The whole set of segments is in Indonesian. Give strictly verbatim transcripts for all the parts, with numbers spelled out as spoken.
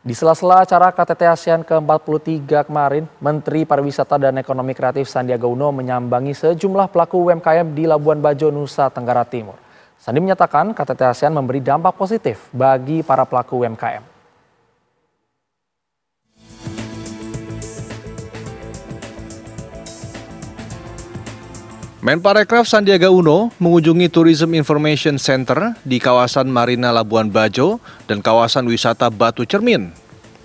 Di sela-sela acara K T T ASEAN ke empat puluh tiga kemarin, Menteri Pariwisata dan Ekonomi Kreatif Sandiaga Uno menyambangi sejumlah pelaku U M K M di Labuan Bajo, Nusa Tenggara Timur. Sandi menyatakan K T T ASEAN memberi dampak positif bagi para pelaku U M K M. Menparekraf Sandiaga Uno mengunjungi Tourism Information Center di kawasan Marina Labuan Bajo dan kawasan wisata Batu Cermin.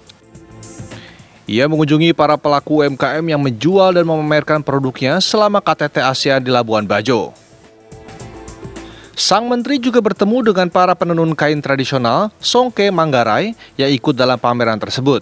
Ia mengunjungi para pelaku U M K M yang menjual dan memamerkan produknya selama K T T ASEAN di Labuan Bajo. Sang Menteri juga bertemu dengan para penenun kain tradisional Songke Manggarai yang ikut dalam pameran tersebut.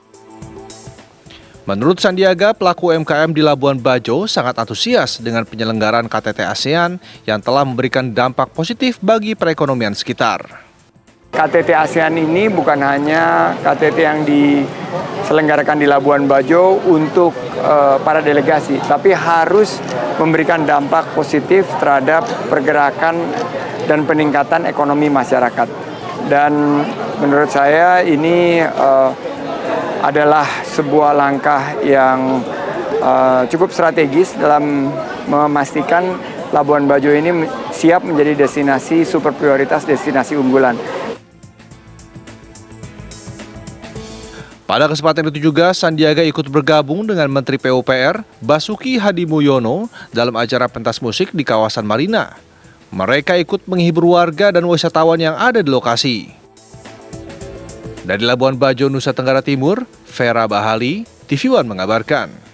Menurut Sandiaga, pelaku U M K M di Labuan Bajo sangat antusias dengan penyelenggaraan K T T ASEAN yang telah memberikan dampak positif bagi perekonomian sekitar. K T T ASEAN ini bukan hanya K T T yang diselenggarakan di Labuan Bajo untuk uh, para delegasi, tapi harus memberikan dampak positif terhadap pergerakan dan peningkatan ekonomi masyarakat. Dan menurut saya ini uh, adalah sebuah langkah yang uh, cukup strategis dalam memastikan Labuan Bajo ini siap menjadi destinasi super prioritas, destinasi unggulan. Pada kesempatan itu juga Sandiaga ikut bergabung dengan Menteri P U P R Basuki Hadimulyono dalam acara pentas musik di kawasan Marina. Mereka ikut menghibur warga dan wisatawan yang ada di lokasi. Dari Labuan Bajo, Nusa Tenggara Timur, Vera Bahali, T V One mengabarkan.